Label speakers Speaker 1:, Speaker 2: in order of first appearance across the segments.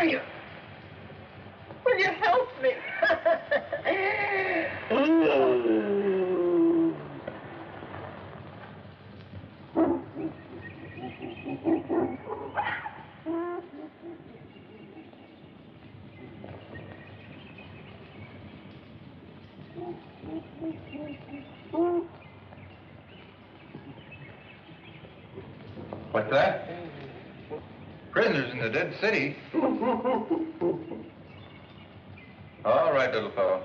Speaker 1: are you? Will you help me?
Speaker 2: What's that? Prisoners in the dead city. All right, little fellow.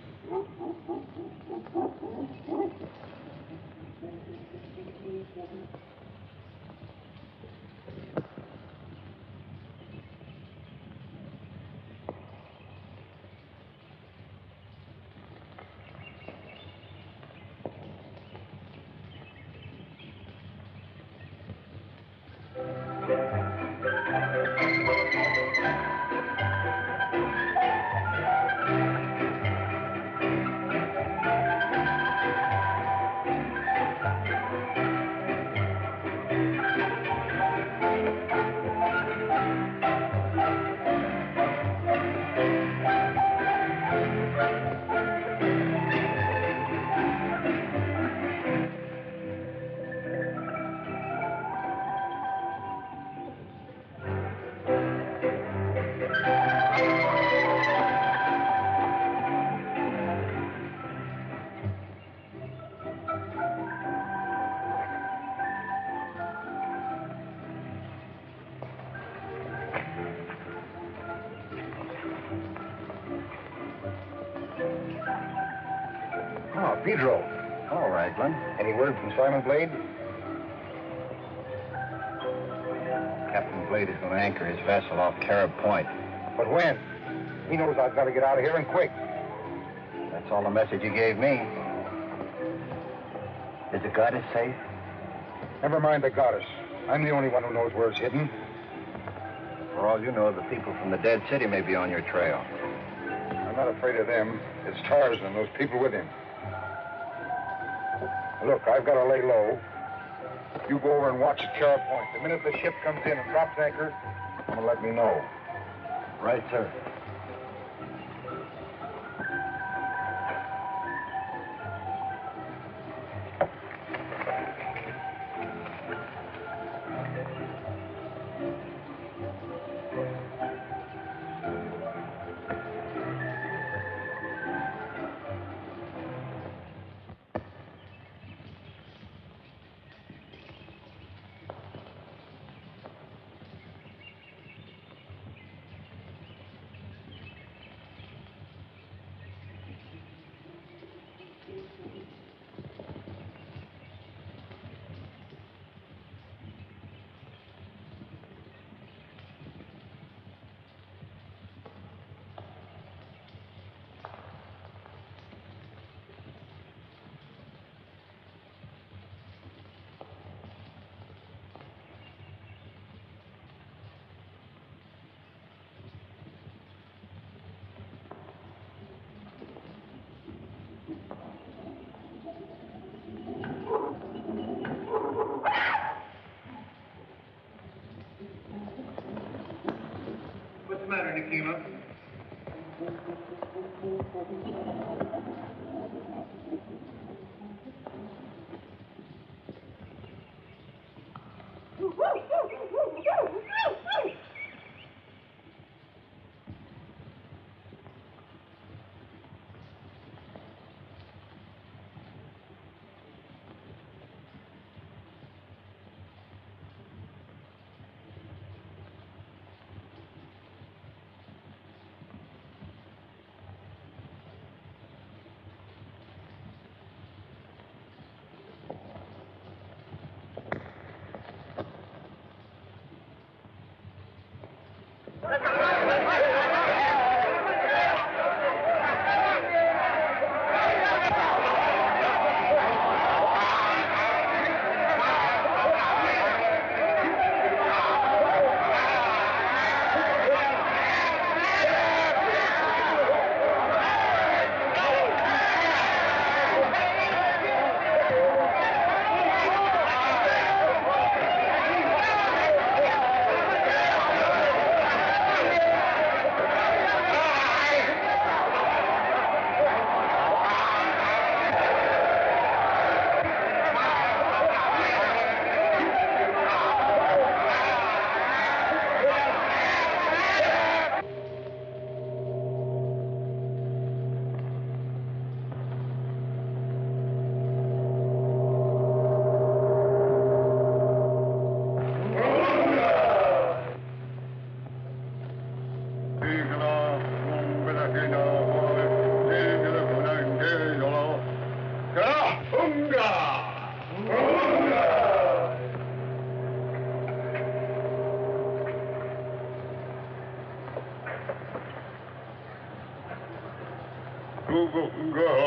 Speaker 3: Pedro. Hello, Raglan. Any word from Simon Blade? Captain Blade is going to anchor his vessel off Carib Point. But when? He knows I've got to get out of here and quick. That's all the message he gave me. Is the goddess safe? Never mind the goddess. I'm the only one who knows where it's hidden. For all you know, the people from the dead city may be on your trail. I'm not afraid of them. It's Tarzan and those people with him. Look, I've got to lay low. You go over and watch at Carib Point. The minute the ship comes in and drops anchor, I'm gonna let me know. Right, sir.
Speaker 2: What's the matter, Nikima?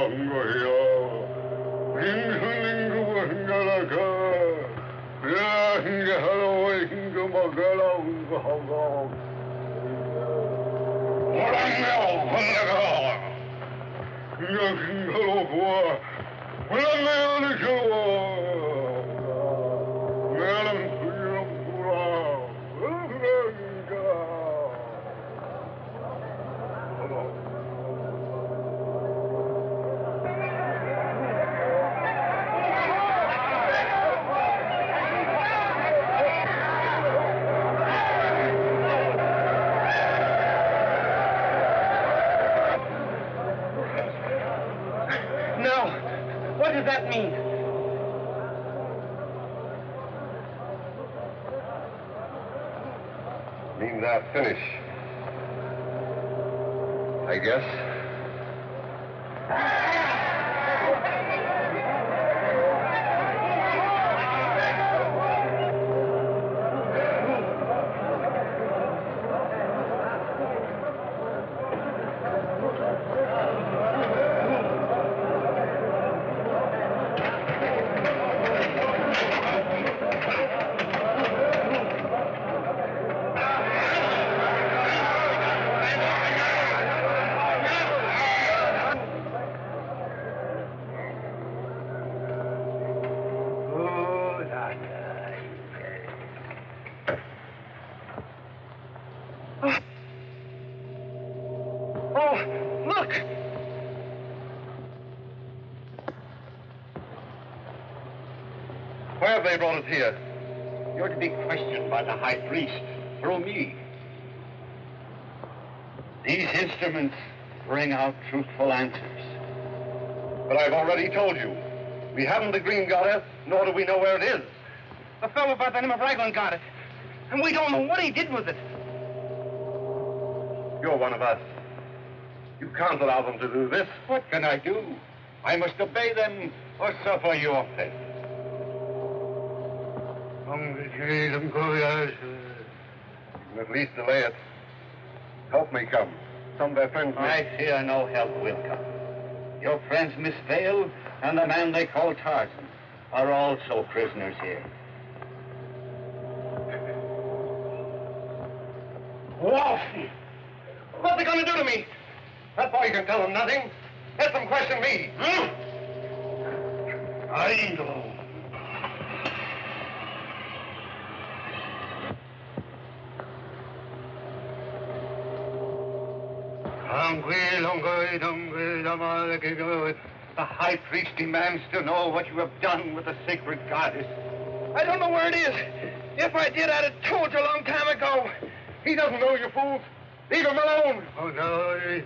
Speaker 1: What does that mean?
Speaker 3: Means I'll finish. I guess.
Speaker 2: Why have they brought us here? You're to be questioned by the high priest through me. These instruments bring out truthful answers. But I've already told you, we haven't the green goddess, nor do we know where it is.
Speaker 1: A fellow by the name of Raglan got it, and we don't know what he did with it.
Speaker 2: You're one of us. You can't allow them to do this.
Speaker 3: What can I do?
Speaker 2: I must obey them or suffer your fate. At least delay it. Help may come. Some of their friends may... I fear no help will come. Your friends Miss Vale and the man they call Tarzan are also prisoners here.
Speaker 1: Wolf! What are they going to do to me?
Speaker 2: That boy can tell them nothing. Let them question me.
Speaker 1: I know.
Speaker 2: The high priest demands to know what you have done with the sacred goddess.
Speaker 1: I don't know where it is. If I did, I'd have told you a long time ago.
Speaker 2: He doesn't know, you fools. Leave him alone.
Speaker 3: Oh, no.